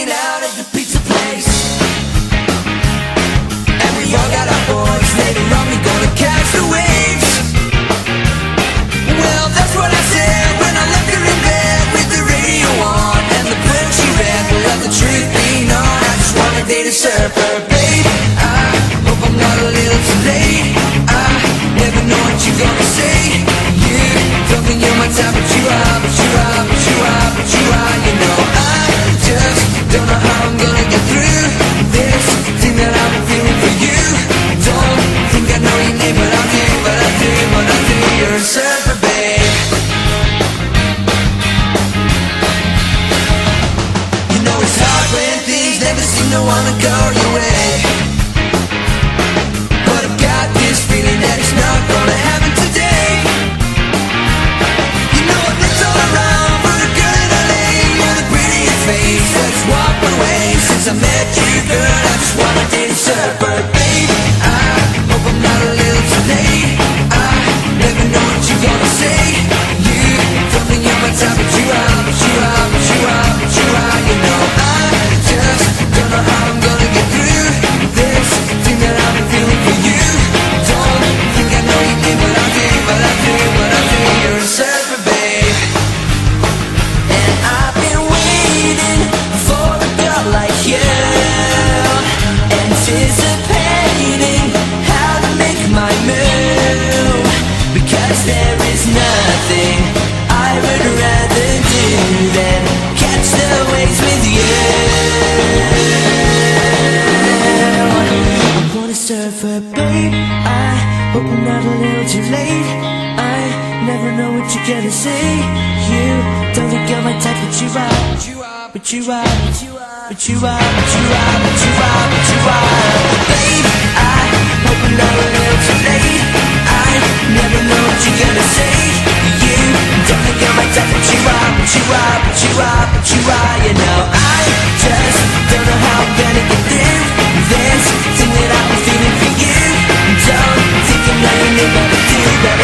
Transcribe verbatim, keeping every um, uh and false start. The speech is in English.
hanging out at the pizza place, and we all got our boys. Later on we gonna catch the waves. Well, that's what I said when I left her in bed with the radio on and the book she read. But let the truth be known, I just wanna date a surfer, babe. I hope I'm not a little too late. I never know what you're gonna say. You don't think you're my type, but you are, but you are, but you are, but you are. You know, I just don't know how I'm gonna get through this thing that I've been feeling for you. Don't think I know your name, but I do, but I do, but I do. You're a surfer, babe. You know it's hard when things never seem to wanna go your way, but I've got this feeling that it's not gonna happen today. You know I've looked all around for a girl in L A with a prettier face. Let's walk away. Since I met you, girl, I just wanna date a surfer, babe. I hope I'm not a little too late. I never know what you're gonna say. You don't think you're my type, but you are, but you are, but you are, but you are. You know I just don't know how I'm gonna get through this thing that I've been feeling for you. Don't think I know your name, but I do, but I do, but I do. You're a surfer, babe. And I've been waiting for a girl like you, anticipating how to make my move, because there is nothing I would rather do than catch the waves with you. I wanna surfer, babe. I hope I'm not a little too late. I never know what you're gonna say. You don't think you're my type, but you are, but you are, but you are, but you are, but you are, but you are, but you are. Babe, I hope I'm not a little too late. I never know what you're gonna say. You don't think you're my type, but you are, but you are, but you are, but you are. You know I just don't know how I'm gonna get through this thing that I've been feeling for you. Don't think I know your name, but I do, but